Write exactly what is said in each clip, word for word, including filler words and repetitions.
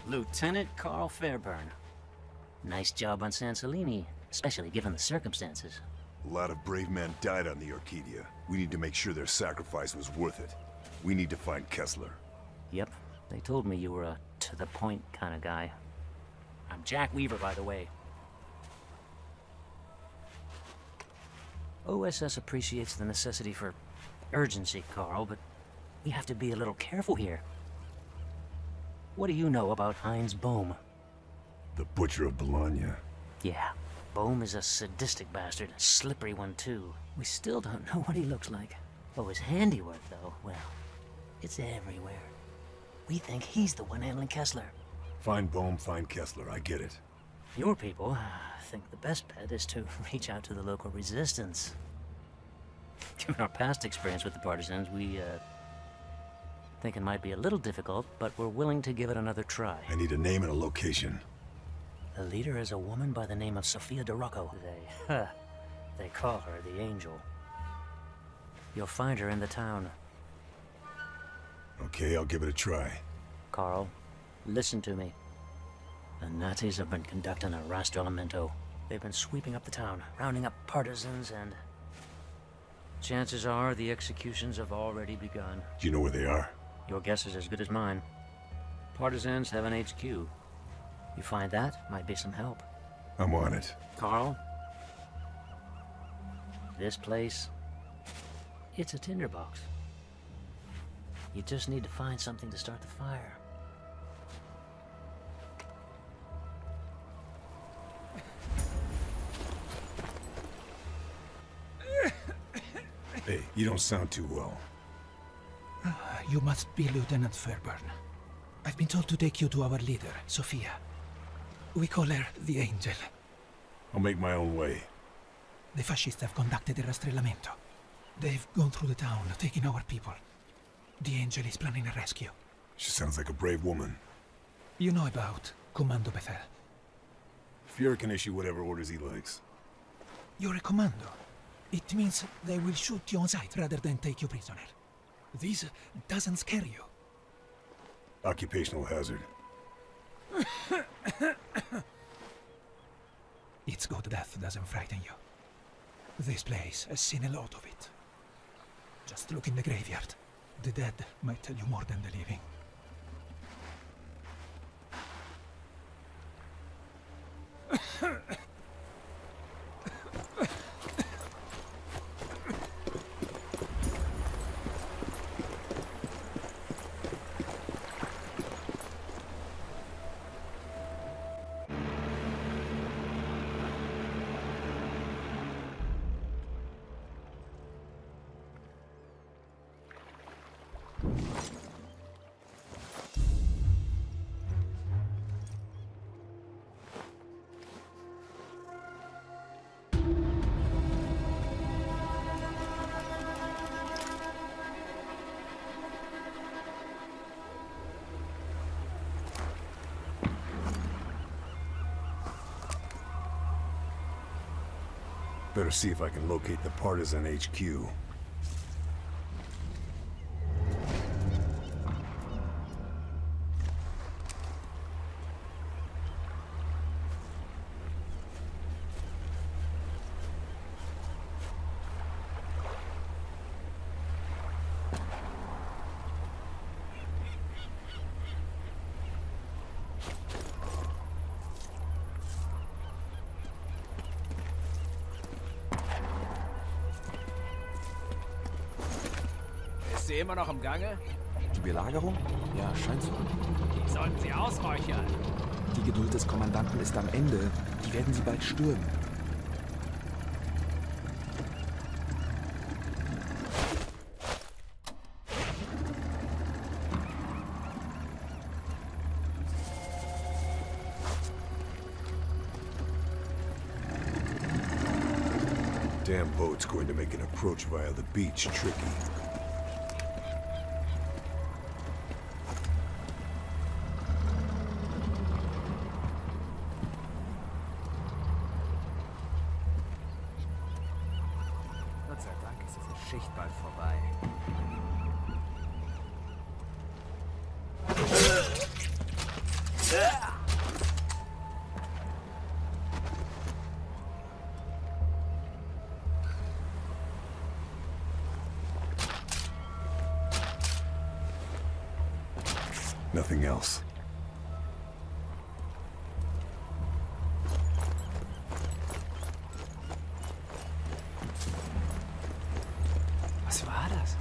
Lieutenant Carl Fairburn. Nice job on Sansalini, especially given the circumstances. A lot of brave men died on the Orchidia. We need to make sure their sacrifice was worth it. We need to find Kessler. Yep, they told me you were a to-the-point kind of guy. I'm Jack Weaver, by the way. O S S appreciates the necessity for urgency, Carl, but we have to be a little careful here. What do you know about Heinz Bohm? The Butcher of Bologna. Yeah, Bohm is a sadistic bastard, a slippery one too. We still don't know what he looks like. Oh, his handiwork, though, well, it's everywhere. We think he's the one handling Kessler. Find Bohm, find Kessler, I get it. Your people think the best bet is to reach out to the local resistance. Given our past experience with the partisans, we, uh, think it might be a little difficult, but we're willing to give it another try. I need a name and a location. The leader is a woman by the name of Sophia de Rocco. They, huh, they call her the Angel. You'll find her in the town. Okay, I'll give it a try. Carl, listen to me. The Nazis have been conducting a rastrellamento. They've been sweeping up the town, rounding up partisans, and... chances are the executions have already begun. Do you know where they are? Your guess is as good as mine. Partisans have an H Q. You find that, might be some help. I'm on it. Carl? This place... it's a tinderbox. You just need to find something to start the fire. Hey, you don't sound too well. You must be Lieutenant Fairburn. I've been told to take you to our leader, Sophia. We call her the Angel. I'll make my own way. The fascists have conducted a rastrellamento. They've gone through the town, taking our people. The Angel is planning a rescue. She sounds like a brave woman. You know about Commando Bethel. Fuhrer can issue whatever orders he likes. You're a commando. It means they will shoot you on sight rather than take you prisoner. This doesn't scare you. Occupational hazard. It's good death doesn't frighten you. This place has seen a lot of it. Just look in the graveyard. The dead might tell you more than the living. Better see if I can locate the partisan H Q. Ist sie immer noch im Gange? Die Belagerung? Ja, scheint so. Die sollten sie ausräuchern. Die Geduld des Kommandanten ist am Ende. Die werden sie bald stürmen. Damn boat's going to make an approach via the beach tricky. Gott sei Dank ist diese Schicht bald vorbei. Nothing else. Was war das?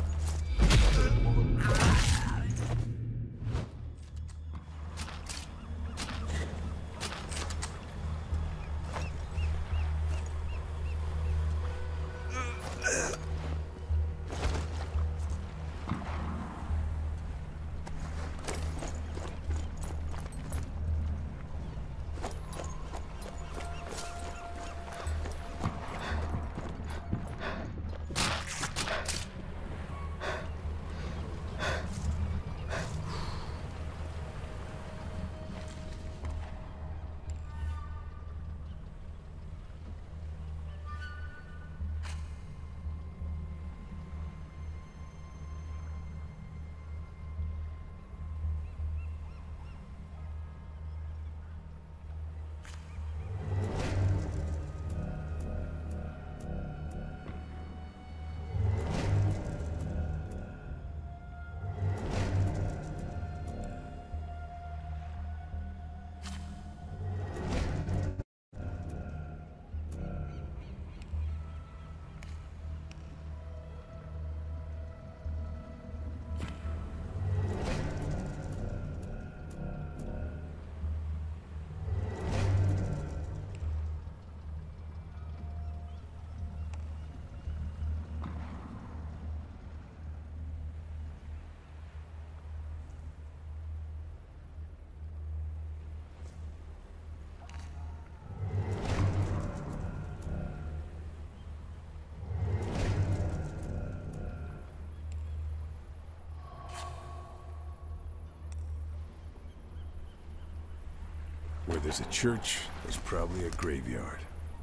Where there's a church, there's probably a graveyard.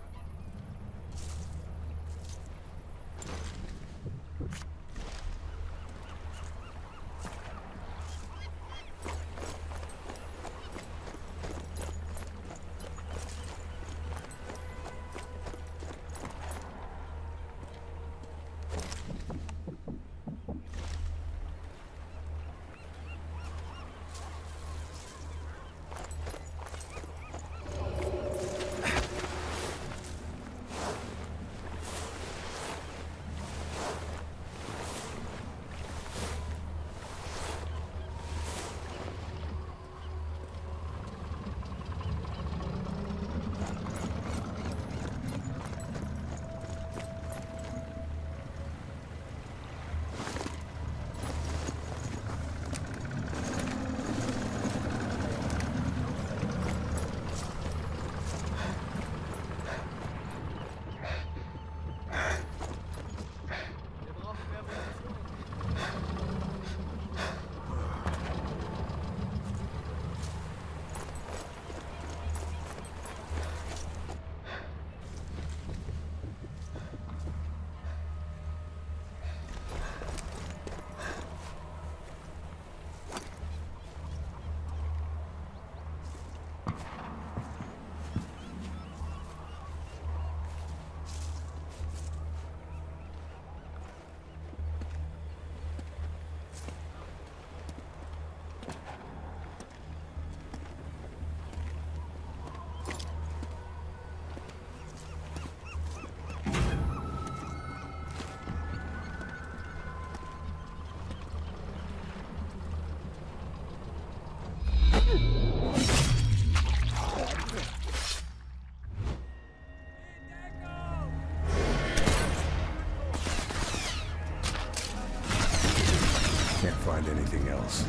Can't find anything else.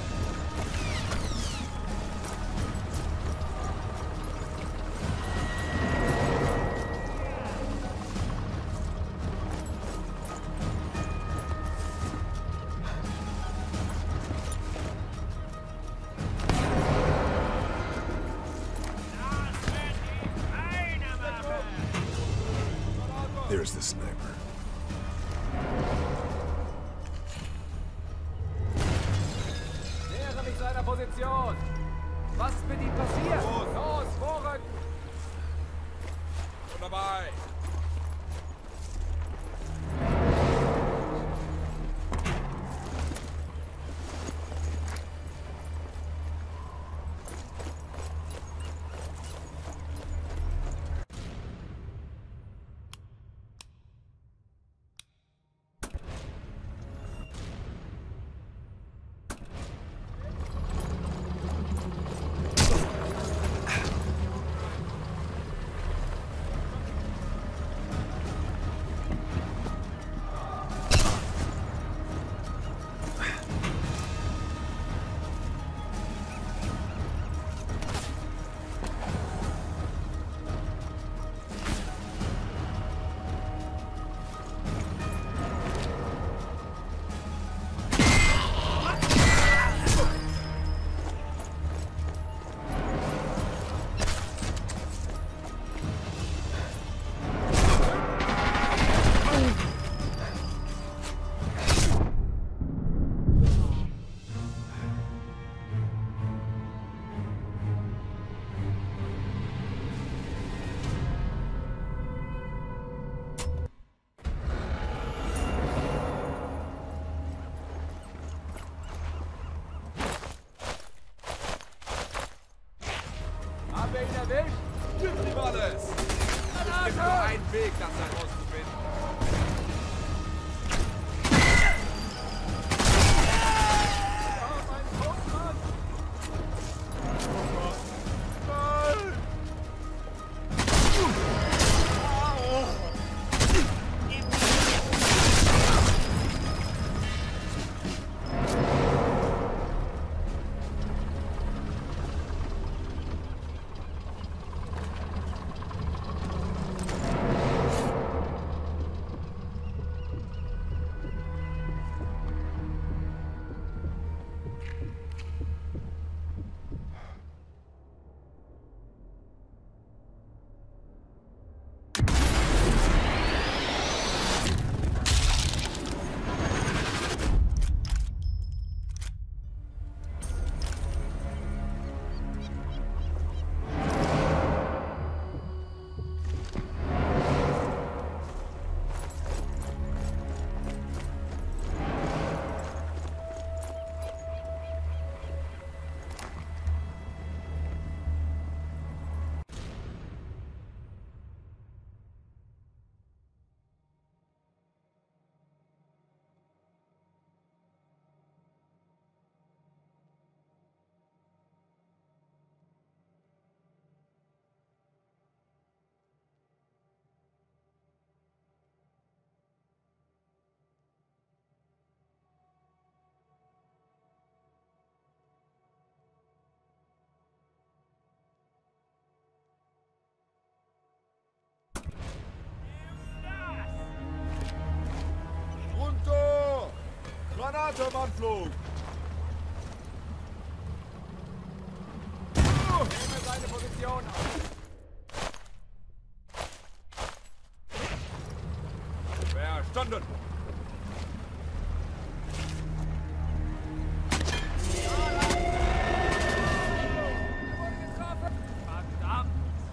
There's the sniper. Nähere mich seiner Position! Was ist mit ihm passiert? Los, los, vorrücken! Und dabei! Haben wir ihn erwischt? Gib ihm alles! Es gibt nur einen Weg, das herauszufinden. Granate im Anflug! Nehme seine Position auf. Verstanden! Verdammt!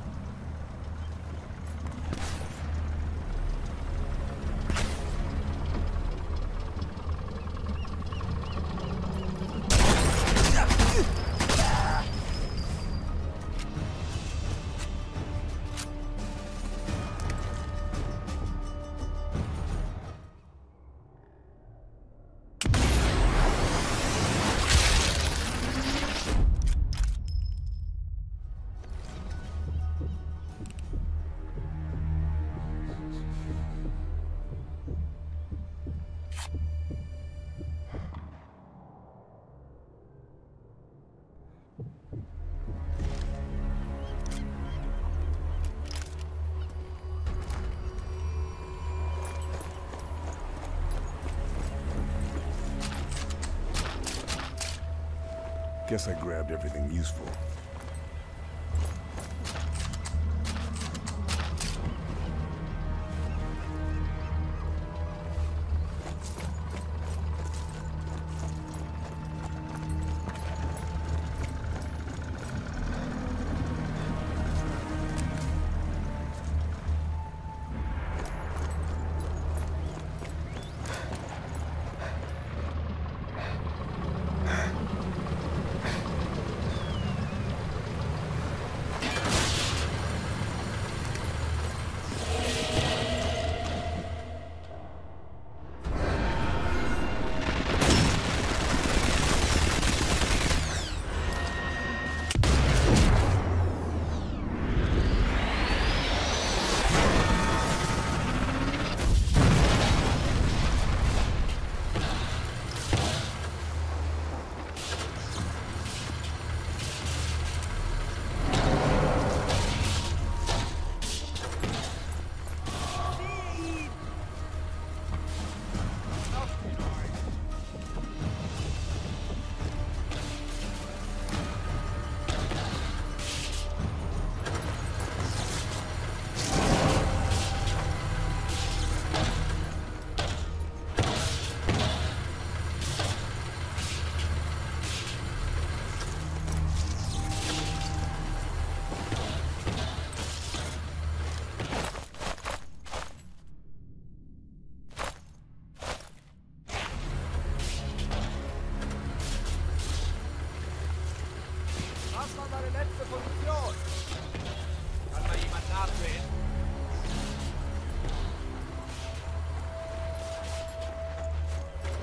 Guess I grabbed everything useful.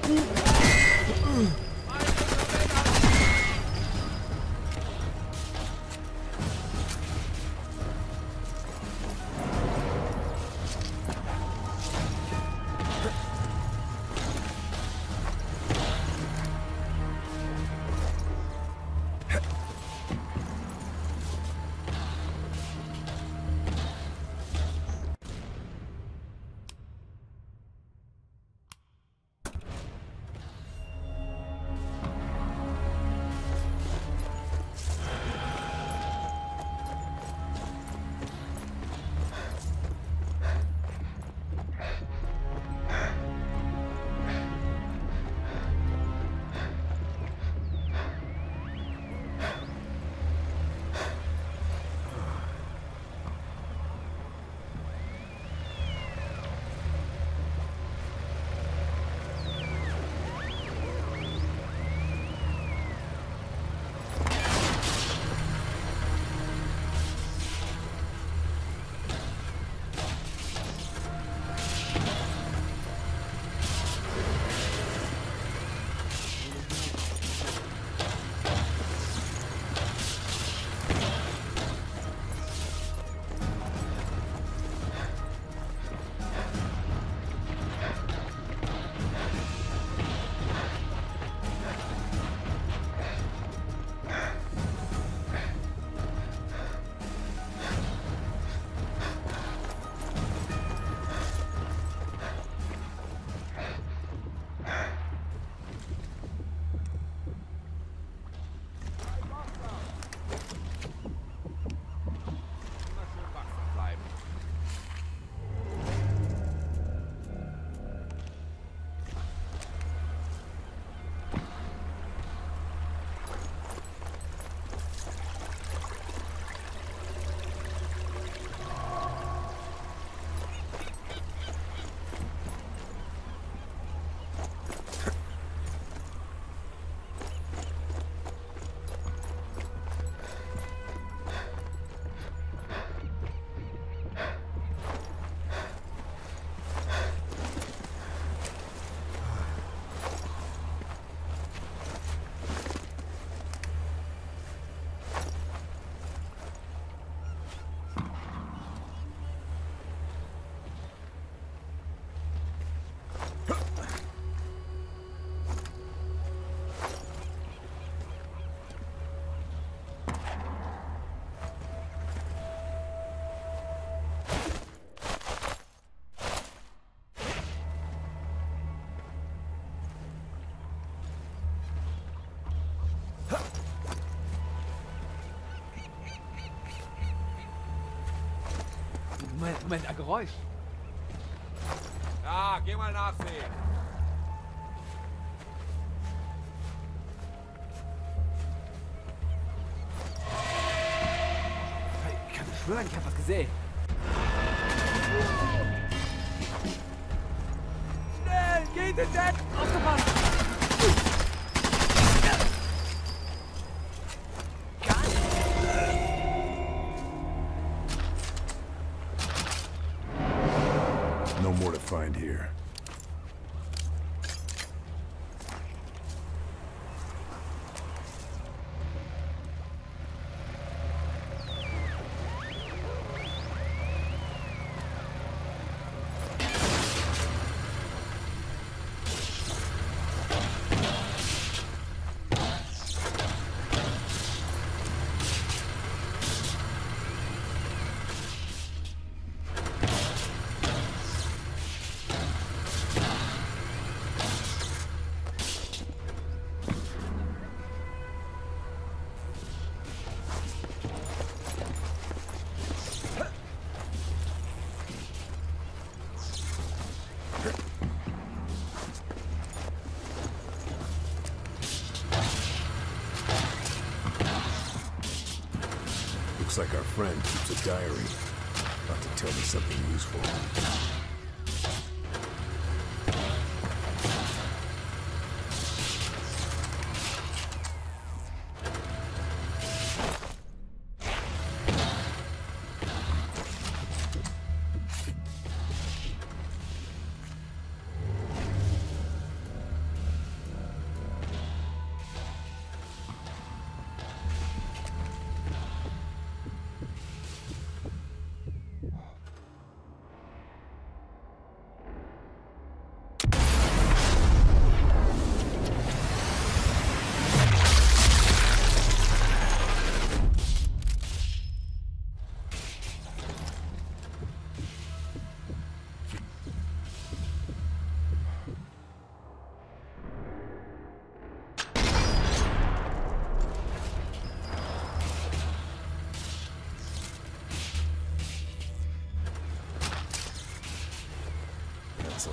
Moment, Moment, ein Geräusch. Ja, geh mal nachsehen. Ich kann schwören, ich habe was gesehen. Schnell, geht in den... Aufgepasst! No more to find here. Looks like our friend keeps a diary. About to tell me something useful. So.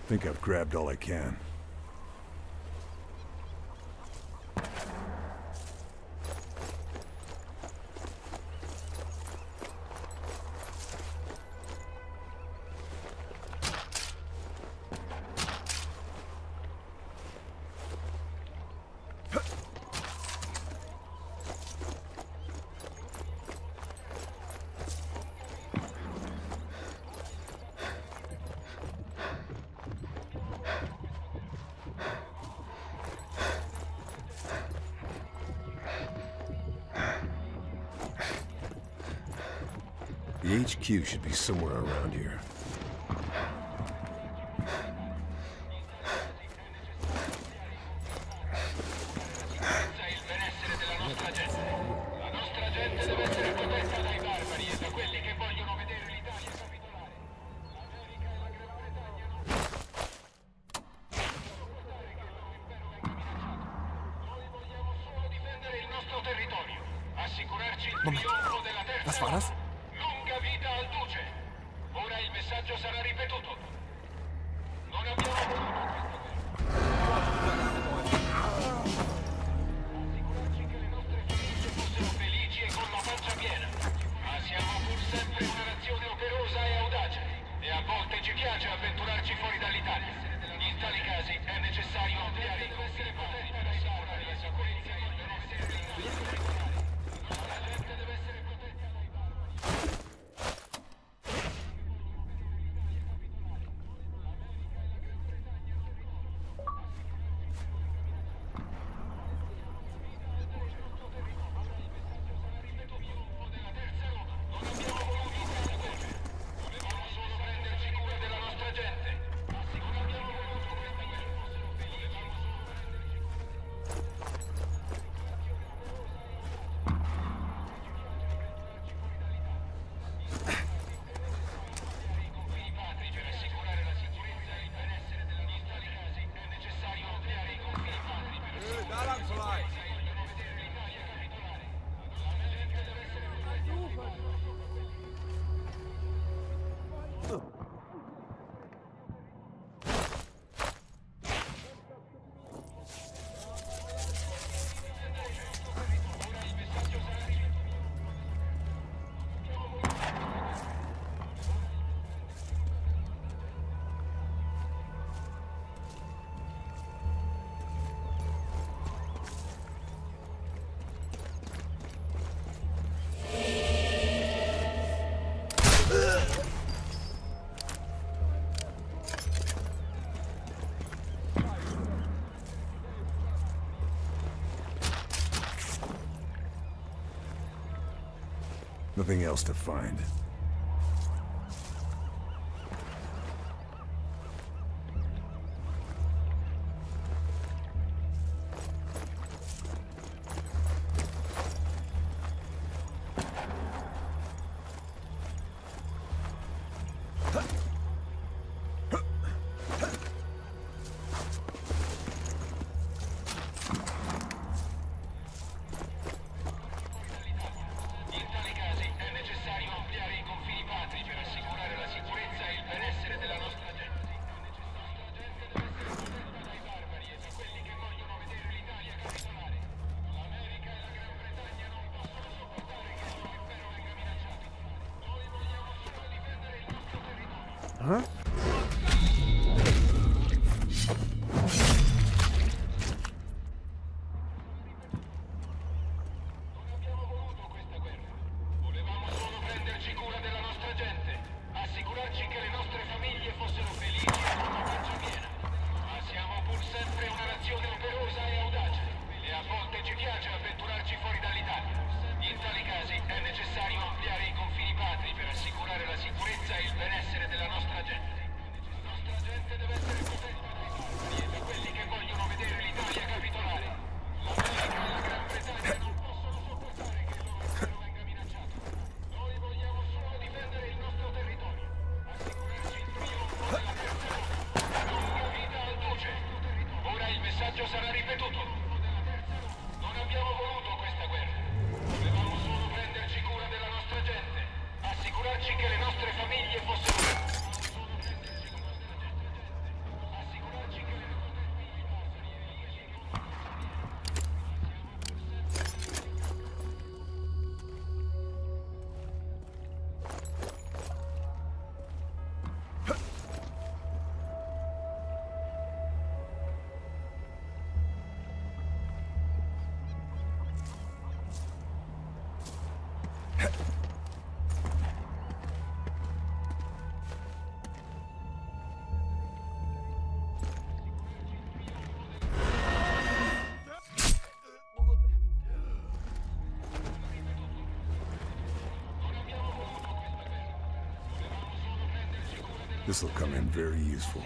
Think I've grabbed all I can. The H Q should be somewhere around here. Moment. Was war das? Lunga vita al Duce. Ora il messaggio sarà ripetuto. Non abbiamo assicurarci che le nostre famiglie fossero felici e con la pancia piena. Ma siamo pur sempre una nazione operosa e audace. E a volte ci piace avventurarci fuori dall'Italia. In tali casi è necessario ampliare i confini potenti per assicurare la sicurezza e il benessere dei nostri. La gente deve essere protetta dai barbari. Nothing else to find. Huh? This'll come in very useful.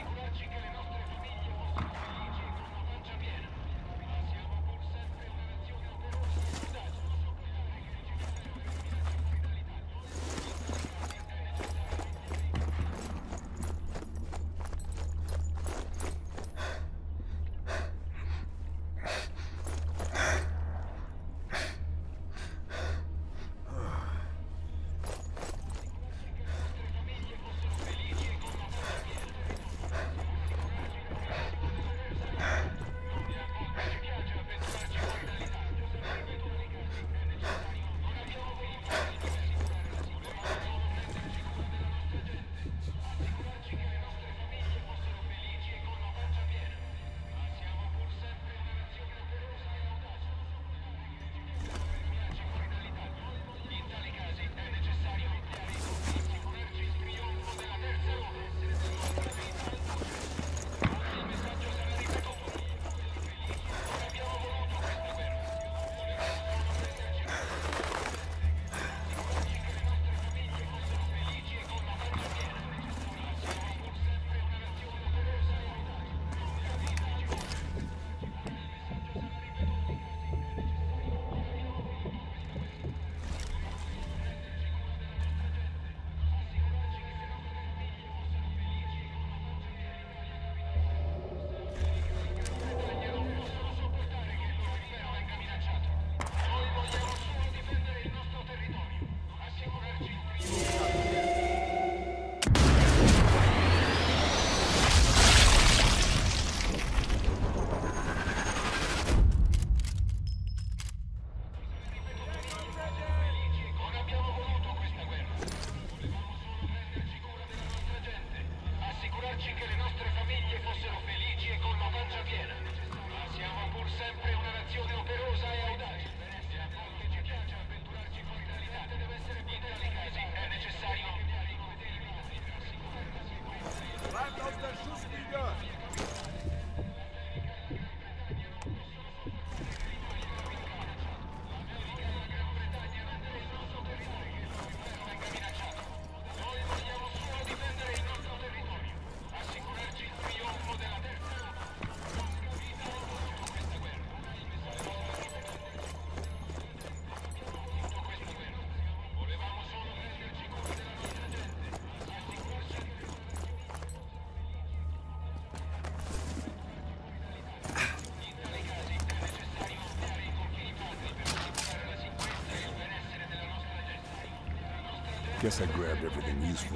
Guess I grabbed everything useful.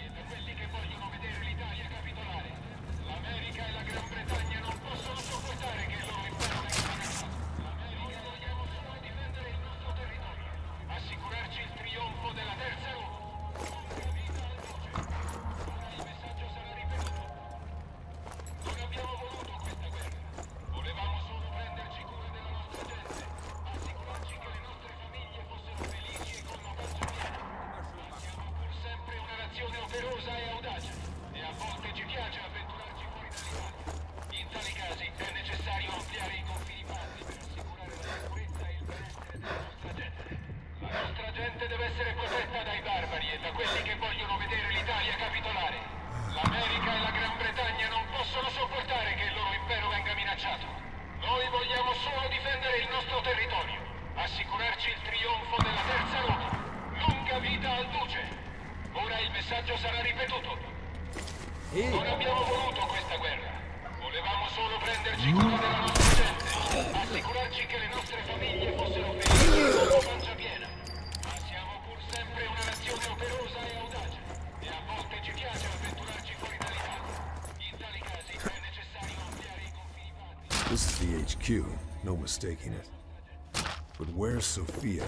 This is the H Q, no mistaking it. But where's Sophia?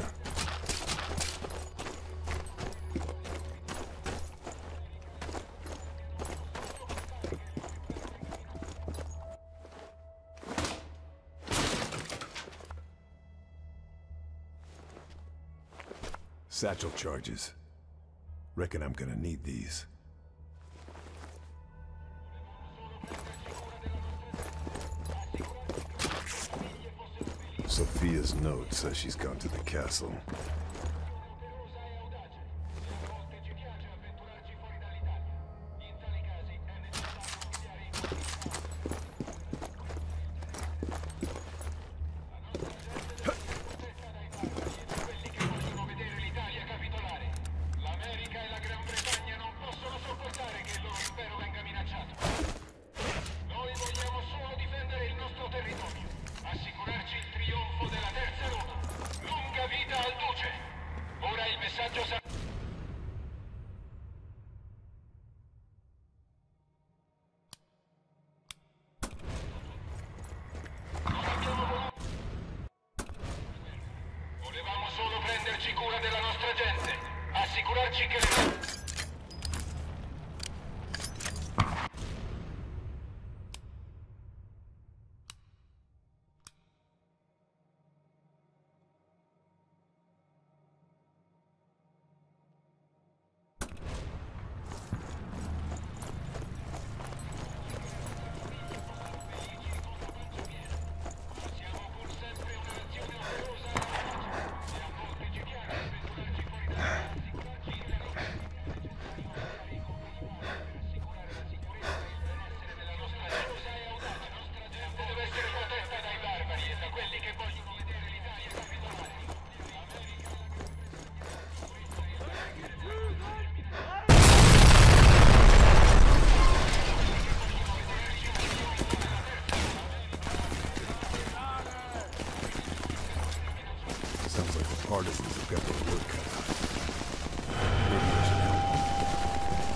Satchel charges. Reckon I'm gonna need these. Sophia's note says she's gone to the castle. prenderci cura della nostra gente. Assicurarci che le... Sounds like the partisans have got their work cut out. Maybe I should help.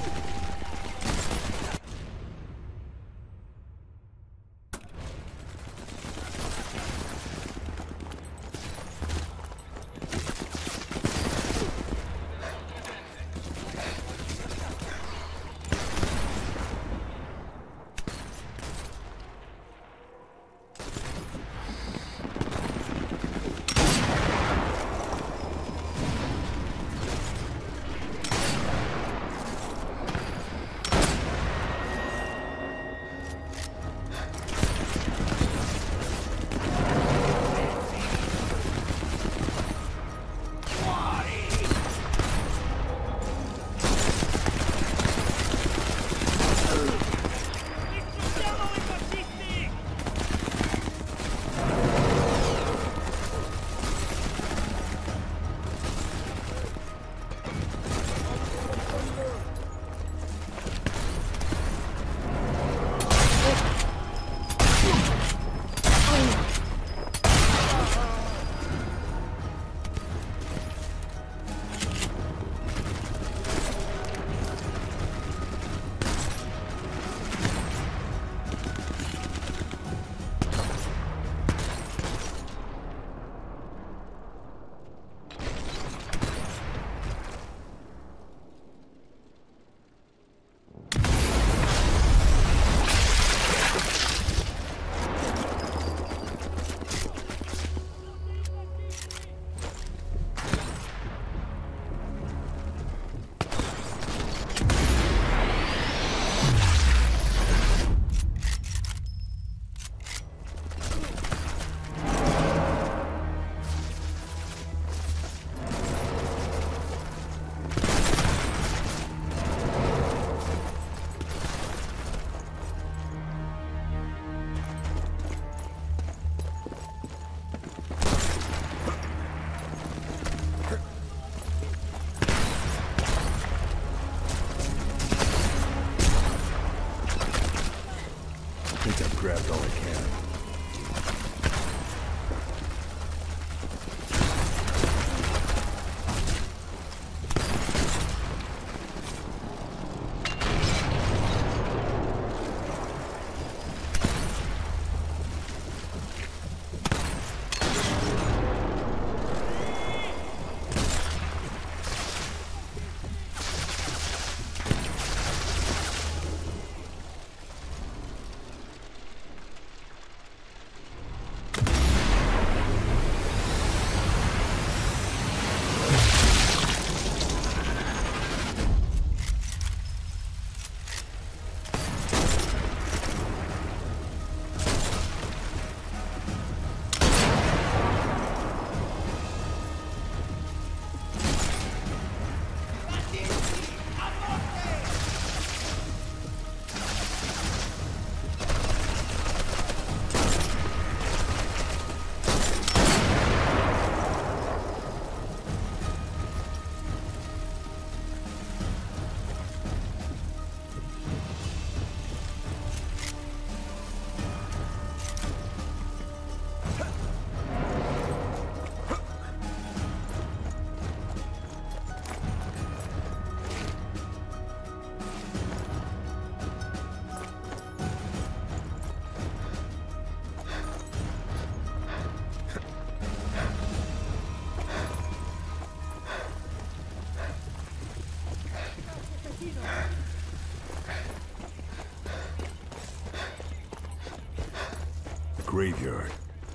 graveyard.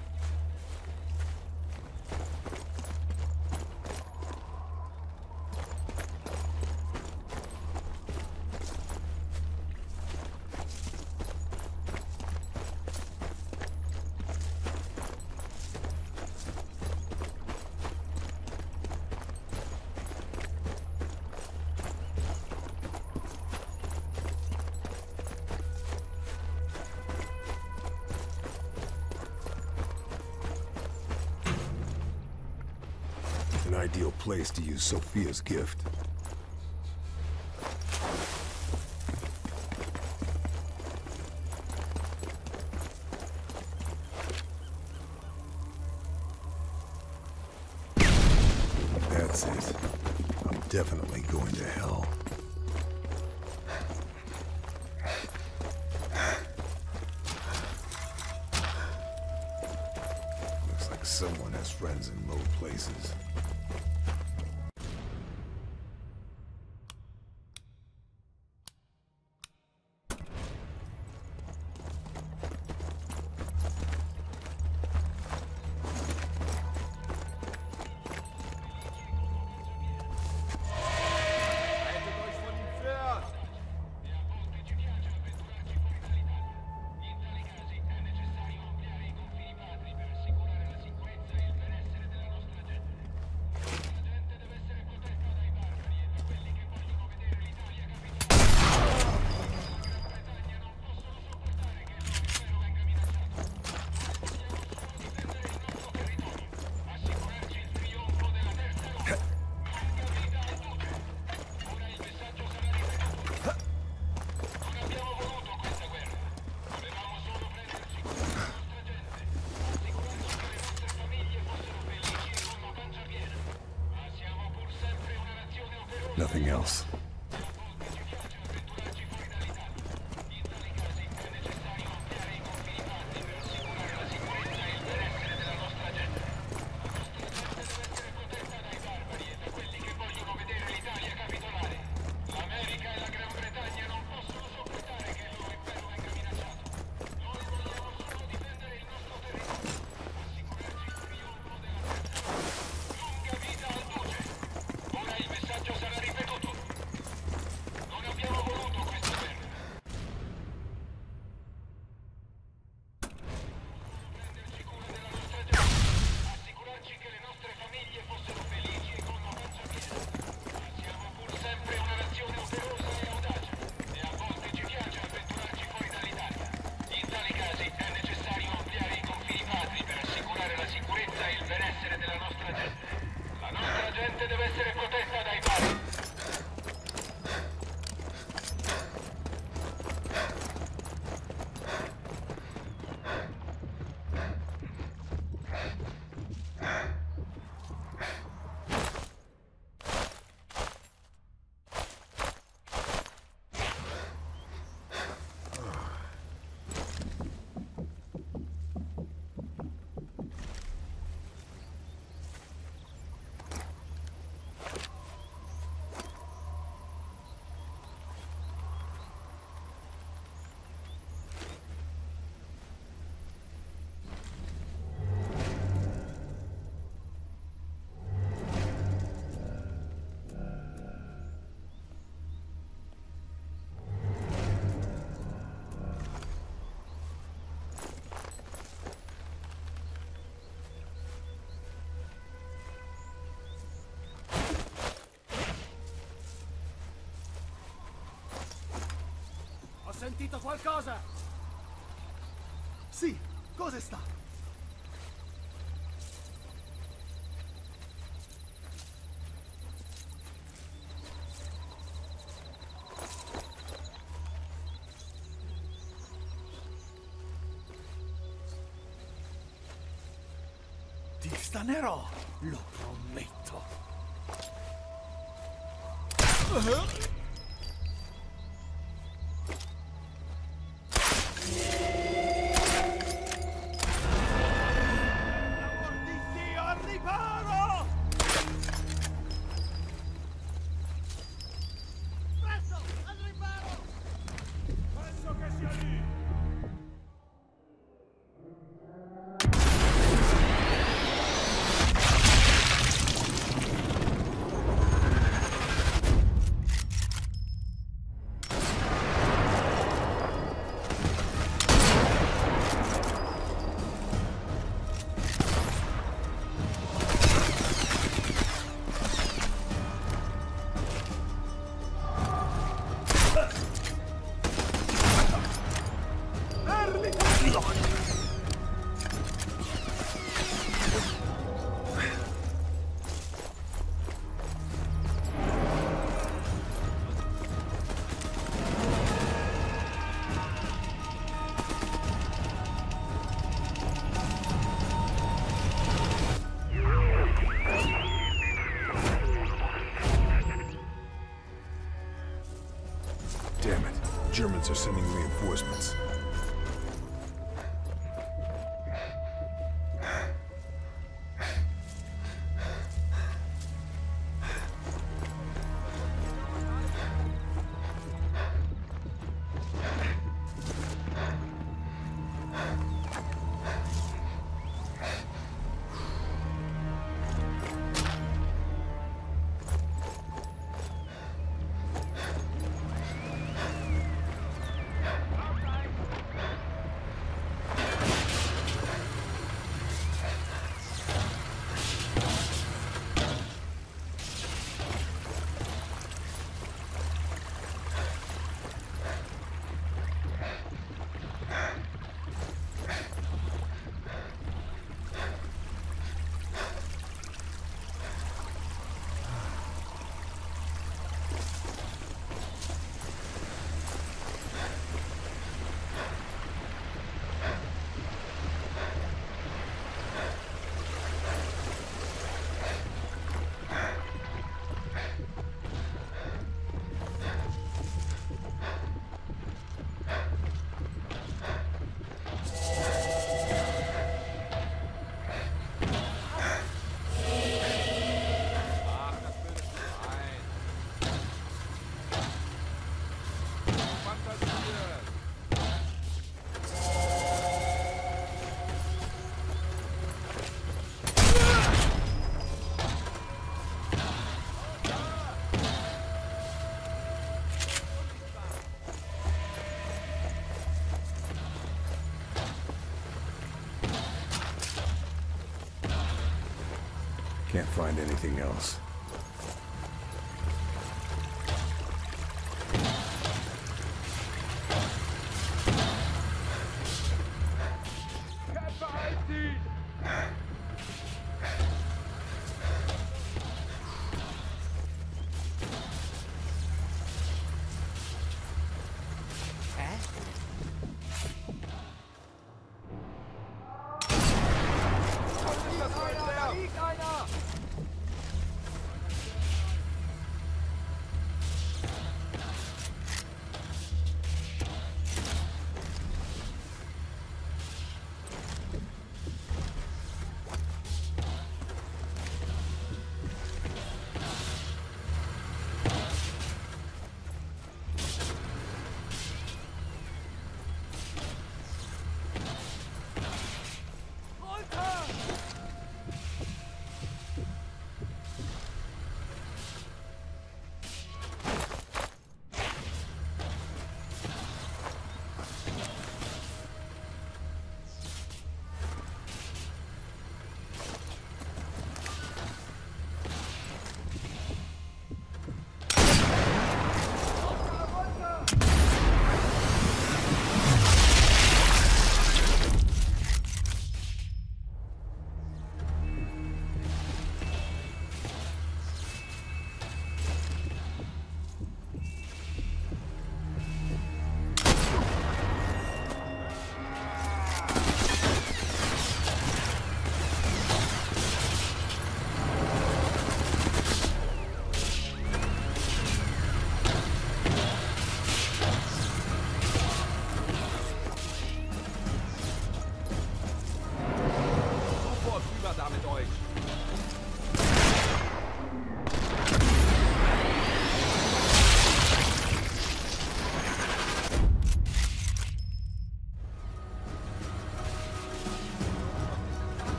An ideal place to use Sophia's gift. That's it. I'm definitely going to hell. Looks like someone has friends in low places. Nothing else. Sentito qualcosa? Sì, cosa sta? Ti stanerò, lo prometto. Uh-huh. Soviets are sending reinforcements. Can't find anything else.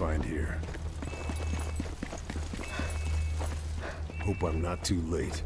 find here. Hope I'm not too late.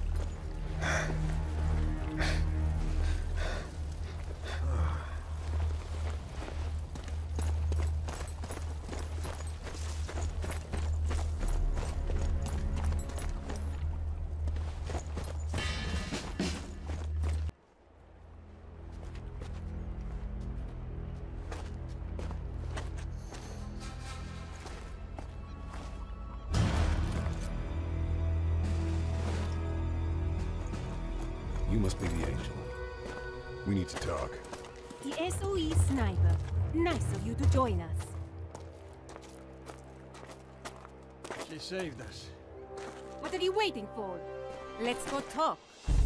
You must be the angel. We need to talk. The S O E sniper. Nice of you to join us. She saved us. What are you waiting for? Let's go talk.